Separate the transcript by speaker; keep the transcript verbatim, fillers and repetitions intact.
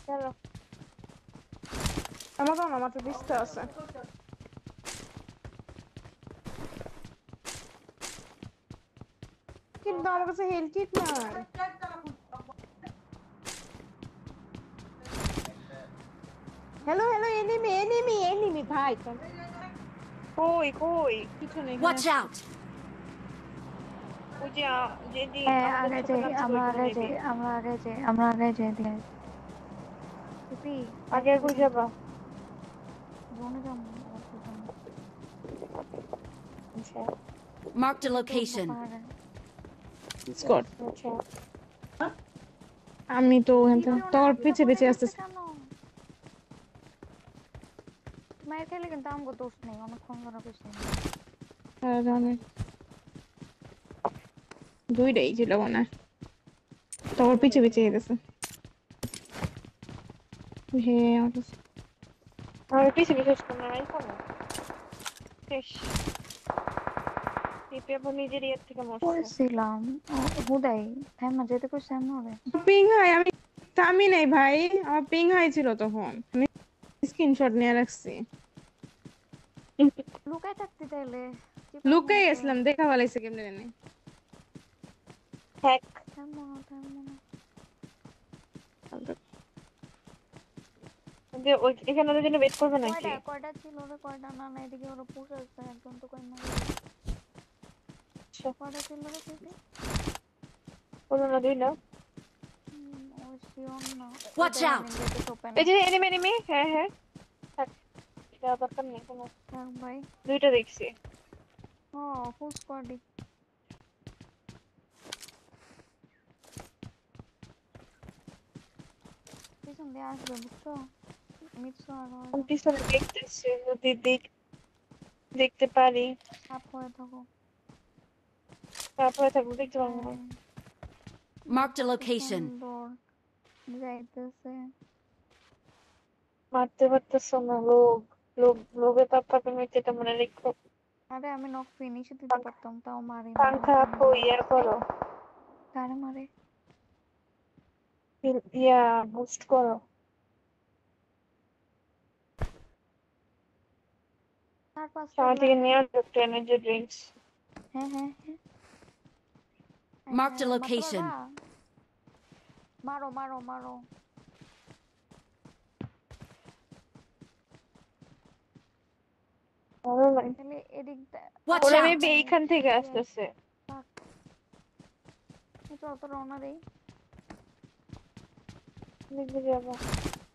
Speaker 1: চলো
Speaker 2: আমারও না মাত্র বিশটা আছে। কিন্তু আমার কাছে হেল কিট নাই। Hello hello enemy enemy enemy ভাই
Speaker 1: কই কই
Speaker 2: পিছনে এখানে
Speaker 3: Watch
Speaker 2: আসছে।
Speaker 3: out!
Speaker 1: ওই যে আ- যেদি
Speaker 4: হ্যাঁ
Speaker 1: আমাদের
Speaker 4: আগে
Speaker 1: সাথে
Speaker 4: যাই
Speaker 1: নামছিল
Speaker 4: আমরা
Speaker 1: ওইখানে
Speaker 4: আগে
Speaker 1: মেবি।
Speaker 4: যাই আমরা আগে যাই আমরা আগে যাই দিয়ে টুপি
Speaker 1: আগে কই যাবা?
Speaker 4: জোনে যাম অসুবিধা নেই
Speaker 1: আচ্ছা
Speaker 3: Marked a
Speaker 4: এই তো উঠবো
Speaker 3: location.
Speaker 4: পাহাড়ে
Speaker 2: স্কট
Speaker 1: আচ্ছা
Speaker 2: আমি তো ওখান থেকে
Speaker 4: টিপিও না
Speaker 2: তোর
Speaker 4: একটা
Speaker 2: পিছে
Speaker 4: পড়ে
Speaker 2: পিছে
Speaker 4: গেছে
Speaker 2: আসতেছি।
Speaker 4: কেন মায়ের খেলে কিন্তু আমগো দোষ নেই অনেকক্ষণ ধরে কইছি
Speaker 2: আর আমি দুইটাই ছিল মনে হয়। তোর পিছে পিছে গেছে। হে আমার কাছে
Speaker 1: আমার পিছে পিছে শুনে নাই কোনো শেষ টিপে আবার নিজের ইয়ের থেকে মরছে।
Speaker 4: কইছিলাম হুদাই টাইম না যেতে কইছি আমি ওরে
Speaker 2: পিং হাই আমি থামি নাই ভাই, আমার পিং হাই ছিল তখন আমি স্ক্রিনশট নিয়ে রাখছি।
Speaker 4: লুকাই থাকতে চাইলে চিপার
Speaker 2: লুকাই
Speaker 4: মধ্যে
Speaker 2: গেছিলাম দেখা ভালাইছে কেমনে জানি।
Speaker 1: হ্যাক
Speaker 4: টাইম মনে টাইম মনে
Speaker 1: যে ওই এখানে ওদের জন্য ওয়েট করবে নাকি?
Speaker 4: কয়টা কয়টা ছিল রে কয়টা না না এদিকে ওরা পুষাচ্ছে একজন তো কই না
Speaker 1: আচ্ছা
Speaker 4: কয়টা ছিল রে টিপি
Speaker 1: কোনো না দুই না।
Speaker 4: ও শিওর না
Speaker 3: Watch
Speaker 4: ওদের
Speaker 3: out!
Speaker 4: আমি গেটে ওপেন
Speaker 1: এই যে এনিমি এনিমি হ্যাঁ হ্যাঁ থাক দেওয়া দরকার নেই কোনো।
Speaker 4: থাক ভাই
Speaker 1: দুইটা দেখছি।
Speaker 4: ও ফুল স্কোয়াডি পিছন দিয়ে আসবে বুঝছো মিটছো আর
Speaker 1: আমি পিছনে দেখতেছি যদি দেখ দেখতে পারি
Speaker 4: সাপ হয়ে থাকো
Speaker 1: তারপরে থাকবো দেখতে পারবো না।
Speaker 3: Marked a location.
Speaker 4: সুন্দর যাইতেছে
Speaker 1: মারতে পারতেছো না লোক লোক লোভে পাপ পাপে মৃত্যু এটা মনে রেখো।
Speaker 4: আরে আমি নক ফিনিশ দিতে পারতাম তাও মারি না আমার
Speaker 1: পাংখা
Speaker 4: কেন
Speaker 1: আপু ইয়ার করো
Speaker 4: কারে মারে
Speaker 1: ফিল- ইয়া বুস্ট করো।
Speaker 4: চার পাঁচটা
Speaker 1: সামনে থেকে
Speaker 4: লাইট
Speaker 1: নিয়ে আসবো একটু এনার্জি ড্রিঙ্কস।
Speaker 4: হ্যাঁ হ্যাঁ হ্যাঁ
Speaker 3: Marked a
Speaker 4: হ্যাঁ, মারতে
Speaker 3: location.
Speaker 4: পারবা? মারো মারো মারো তাহলে এদিকটা
Speaker 3: Watch
Speaker 1: ওরা
Speaker 3: out!
Speaker 1: মেবি এইখান থেকে আসতেছে।
Speaker 4: চল তো রওনা দেই
Speaker 1: দেখতে যাবো।